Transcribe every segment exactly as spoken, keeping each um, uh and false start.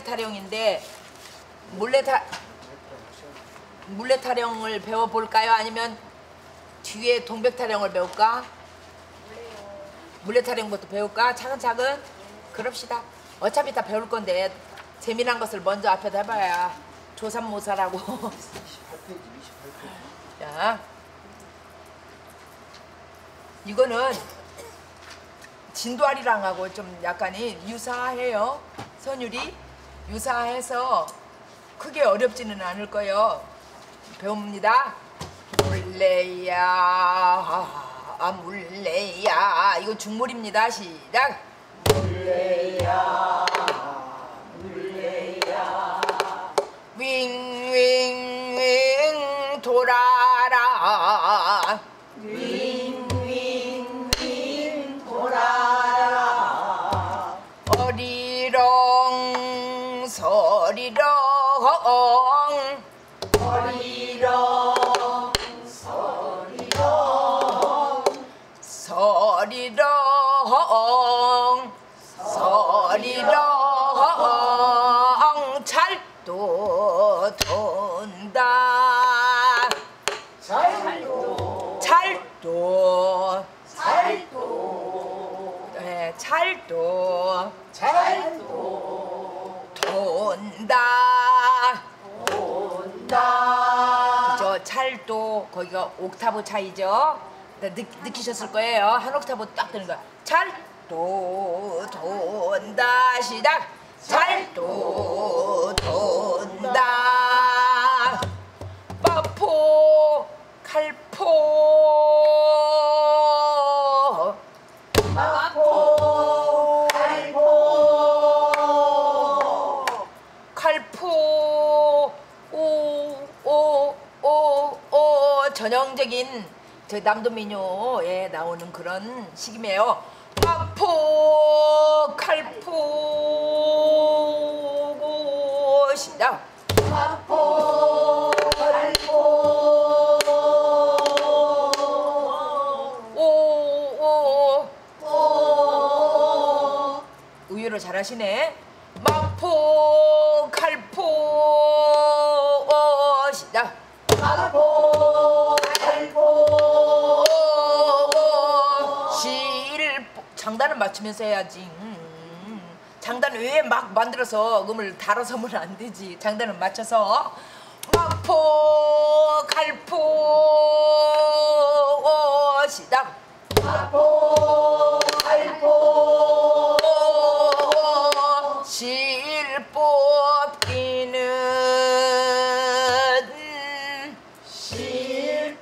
타령인데 물레 타 물레 타령을 배워볼까요? 아니면 뒤에 동백 타령을 배울까? 물레 타령부터 배울까? 차근차근 그럽시다. 어차피 다 배울 건데 재미난 것을 먼저 앞에다 해봐야 조삼모사라고. 이십팔 페이지, 이십팔 페이지. 자, 이거는 진도아리랑하고 좀 약간이 유사해요. 선율이 유사해서 크게 어렵지는 않을 거예요. 배웁니다. 물레야 아, 물레야 이거 중물입니다. 시작. 물레야 물레야 윙윙윙 돌아라 윙윙윙 돌아라 어리렁 서리렁 어리렁 서리렁 서리렁 서리렁 찰도 돈다 찰도 찰도 찰도 네, 찰도 찰도 돈다 돈다 그죠? 찰도 거기가 옥타브 차이죠. 느, 느끼셨을 거예요. 한 옥타브 딱 되는 거야. 찰도 돈다 시작. 찰도 돈다 마포 칼포 마포 칼포 칼포 오오오오 전형적인 저 남도민요에 나오는 그런 식임이에요. 마포 칼포 시작. 마포 칼포 오오 오 의외로 잘하시네. 마포 칼포 시작. 마포 칼포 실 장단을 맞추면서 해야지. 음, 장단을 왜 막 만들어서 음을 달아서 하면 안 되지. 장단을 맞춰서 마포 칼포 시작. 마포 칼포 실 뽑기는 실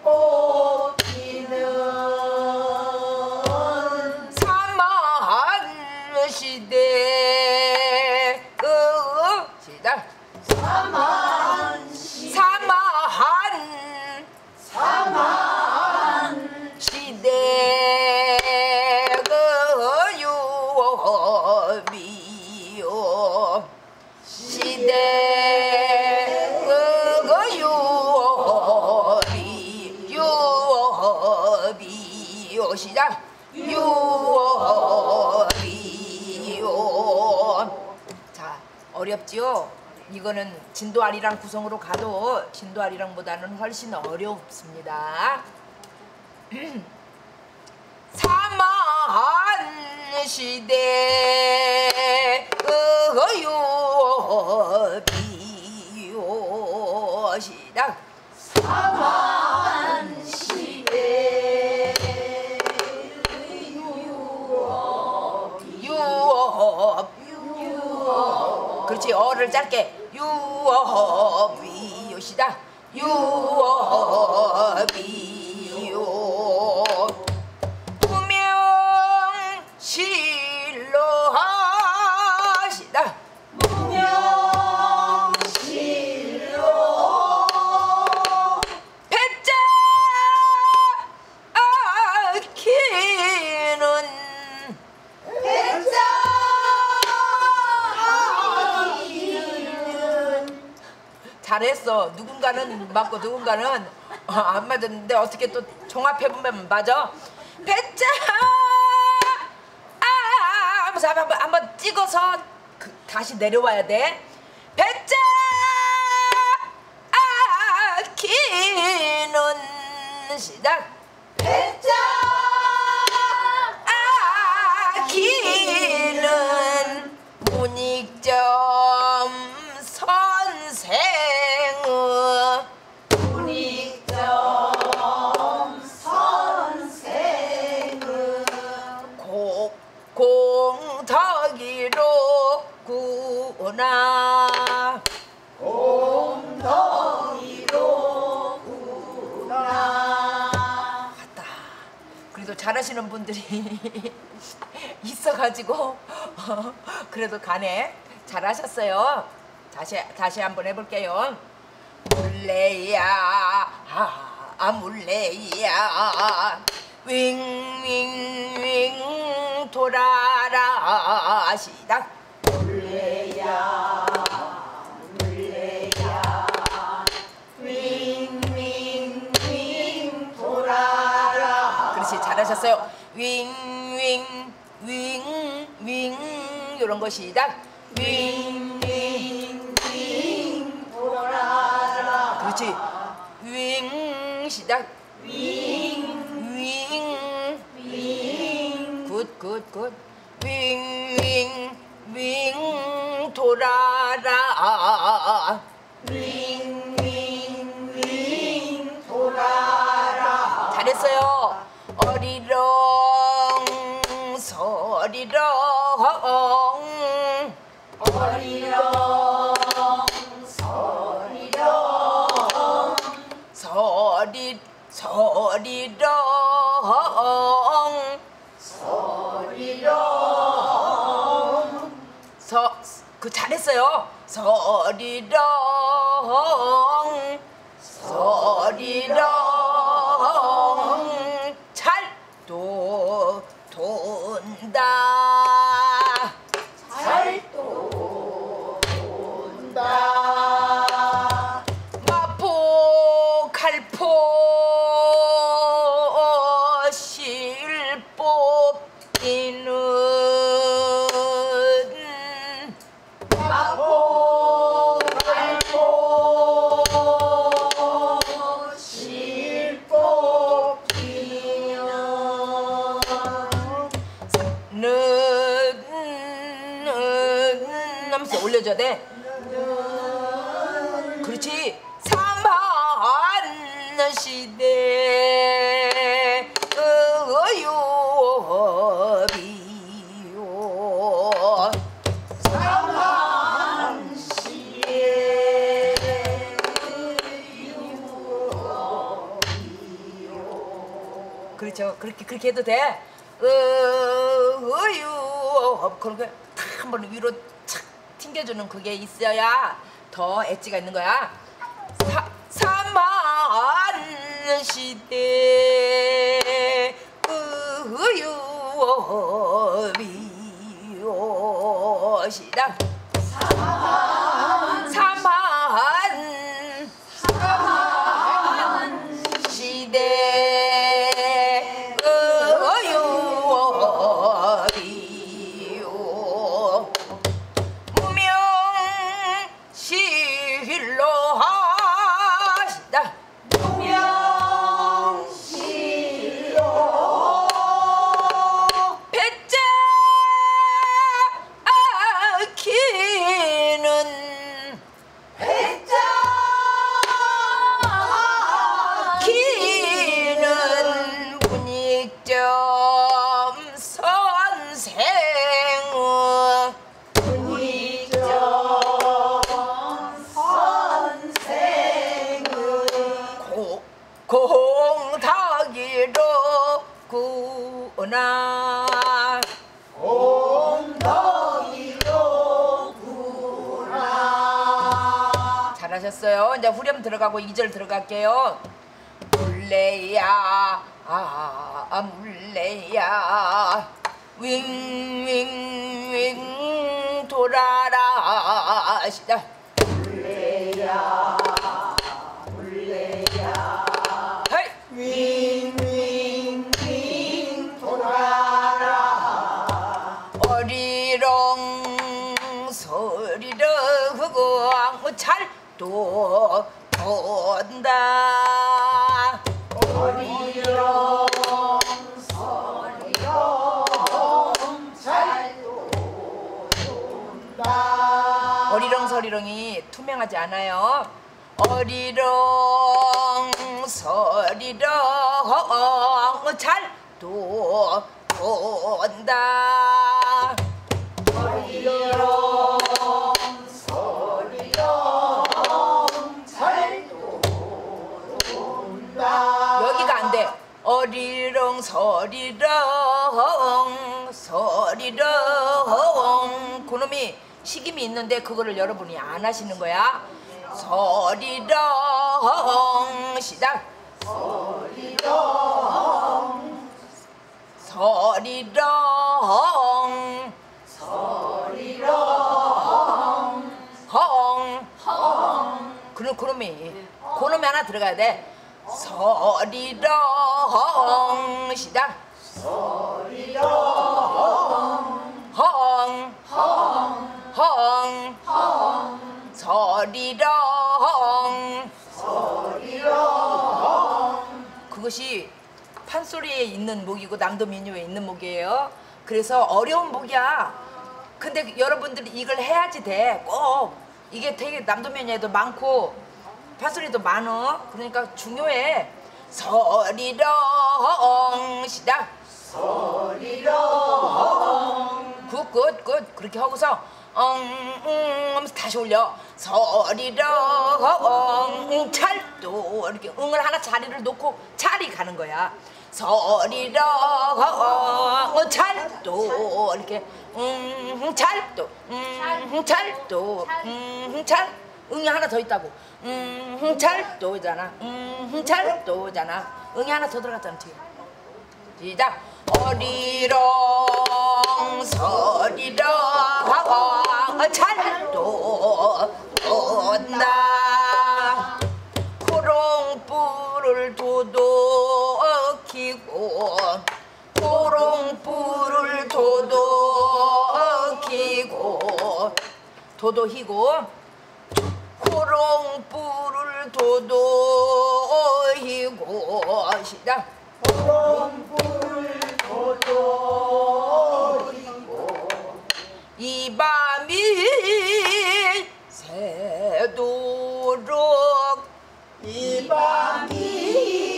뽑기는 사만 시대 그 시작. 사만시 사만 사만 시대 그 유비요 시대 그 유비 유비요 시작. 유비요 자 어렵지요. 이거는 진도아리랑 구성으로 가도 진도아리랑보다는 훨씬 어렵습니다. 사만 시대 의유비요 시작. 사만 시대 유업이 유업 유업 그렇지. 어를 짧게 유업이요 시작. 유업이요 무명실로 하시다. 무명실로 배짜 아키는 배짜 잘했어. 누군가는 맞고 누군가는 어, 안 맞았는데 어떻게 또 종합해보면 맞아. 배짜 아 하면서 한번, 한번 찍어서 그, 다시 내려와야 돼. 배짜 아기는 시작 배짜 아기는 문익점 선생의 문익점 선생의 고, 공덕이로 구나 엉덩이로 구나. 맞다. 그래도 잘하시는 분들이 있어가지고 그래도 가네. 잘하셨어요. 다시 다시 한번 해볼게요. 물레야 아 물레야 윙윙윙 돌아라 시작 물레야 물레야 윙윙윙 돌아라. 그렇지 잘하셨어요. 윙윙윙윙 이런 거 시작 윙윙윙 돌아라. 그렇지 윙 시작 윙윙 굿굿굿 윙윙윙 돌아라 윙윙윙 돌아라. 잘했어요. 어리렁 서리렁 어리렁 서리렁 서리 서리렁 서리렁 서 그 잘했어요. 서리렁 서리렁 잘도 돈다 잘도 돈다. 마포 칼포 실뽑기는 마포 갈포 실뽑기는 는 하면서 올려줘야 돼. 그렇지. 사만 시대 의요비요 삼한시에 그렇죠. 그렇게 그렇게 해도 돼. 의요 그렇게 탁 한번 위로 착 튕겨주는 그게 있어야 더 엣지가 있는 거야. 사 사만 시대 의요비요 시작 삼한 사만 삼한 시대 의요비요 무명 실로 하시다 무명실로 배짜 아기는 배짜 기는 문익점 선생의 문익점 선생의 고, 공덕이로 구나 엉덩이로 구나. 잘하셨어요. 이제 후렴 들어가고 이 절 들어갈게요. 물레야 아 물레야 윙윙윙 돌아라 시작 물레야 물레야 헤이 윙윙윙 돌아라. 어리렁 소리렁 또 돈다. 어리렁 서리렁 잘도 돈다. 어리렁서리렁이 투명하지 않아요. 어리렁 서리렁 잘도 돈다. 어리렁 서리렁 잘도 돈다. 여기가 안 돼. 어리렁 서리렁 서리렁 그놈이 식임이 있는데 그거를 여러분이 안 하시는 거야. 서리렁 시작. 서리렁 서리렁 서리렁 헝 헝 그럼 그놈이 그놈이 하나 들어가야 돼. 서리렁 시작. 서리렁 헝 헝 헝 헝 서리렁. 서리렁 그것이 판소리에 있는 목이고 남도 민요에 있는 목이에요. 그래서 어려운 목이야. 근데 여러분들이 이걸 해야지 돼. 꼭 이게 되게 남도 민요에도 많고 판소리도 많어. 그러니까 중요해. 서리렁 시작. 서리렁 굿굿굿 그렇게 하고서 엉응 하면서 다시 올려. 서리렁 찰도 이렇게 응을 하나 자리를 놓고 찰이 가는 거야. 서리렁 찰도 이렇게 응 찰도 응 찰도 응 찰 응이 하나 더 있다고. 응 찰도잖아. 응 찰도잖아. 응이 하나 더 들어갔잖아 뒤에. 시작. 어리렁 서리렁 찰도 온다. 호롱불을 도둑이고 호롱불을 도둑이고 도둑이고 호롱불을 도둑이고 시작. 호롱불 도둑이고 이 밤이 새도록 이 밤이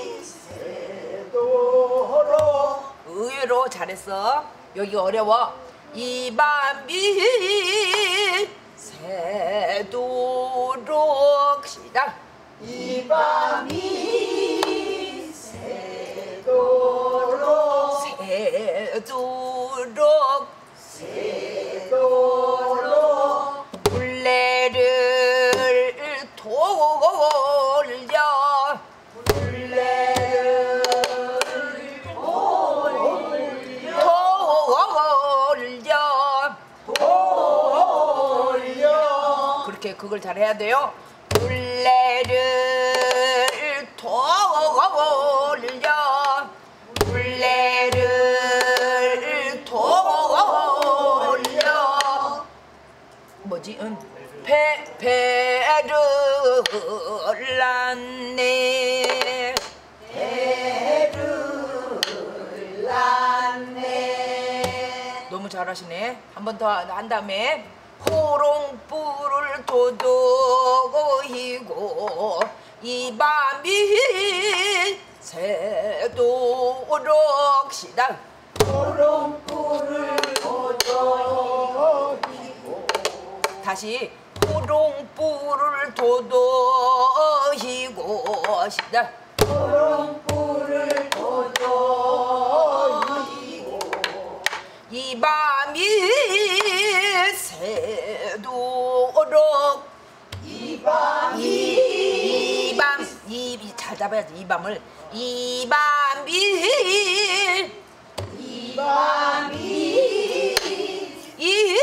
새도록 의외로 잘했어. 여기 어려워. 이 밤이 새도록 시작. 이 밤이 새도록 새도록 새도록 굴레를 돌려 굴레를 돌려 돌려 그렇게 그걸 잘해야 돼요. 굴레를 돌려 굴레를 돌려 뭐지? 응. 배 배를 낳네 배를 낳네. 너무 잘하시네. 한 번 더 한 다음에 호롱불을 도둑이고 이 밤이 새도록 시작. 호롱불을 도둑이고 다시 호롱불을 도둑이고 시작. 호롱불을 도둑이고 이 밤이 새도록 이 밤이 이밤 이 잘 잡아야지. 이 밤을 이 밤이 이 밤이 이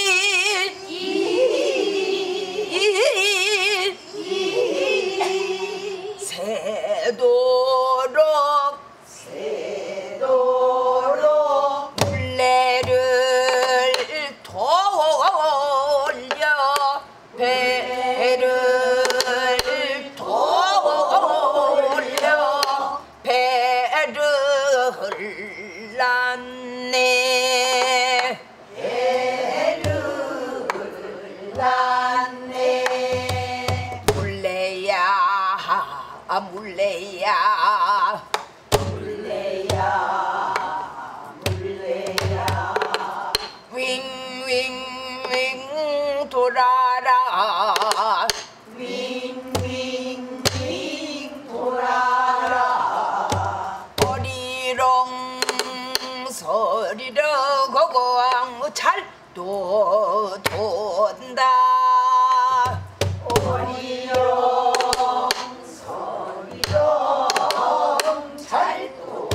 새도록 새도록 굴레를 돌려 배를 아 물레야 물레야 물레야 윙윙윙 돌아라 윙윙윙 돌아라 어리렁 서리렁 거광 잘도 돈다 어리렁 서리렁 잘도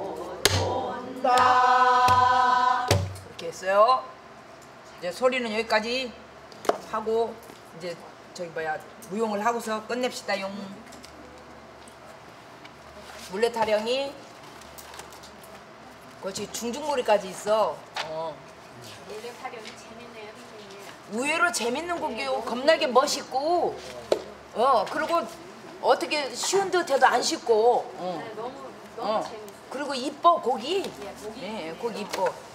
돈다 이렇게 했어요. 이제 소리는 여기까지 하고 이제 저기 뭐야 무용을 하고서 끝냅시다용. 물레 타령이 그렇지 중중머리까지 있어. 어. 물레 타령이 재밌네요, 선생님. 의외로 재밌는 곡이요. 겁나게 멋있고, 어 그리고 어떻게 쉬운 듯해도 안 쉽고, 어. 네, 너무 너무 어. 재밌어요. 그리고 이뻐 곡이. 예, 목이 네, 곡 이뻐.